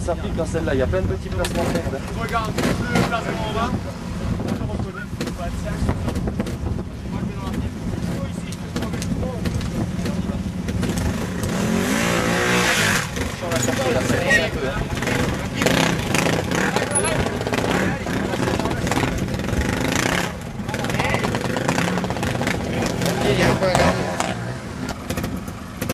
ça pique dans celle-là, il y a plein de petits placements de merde. Regarde, le placement en bas. On a sorti la scène un peu.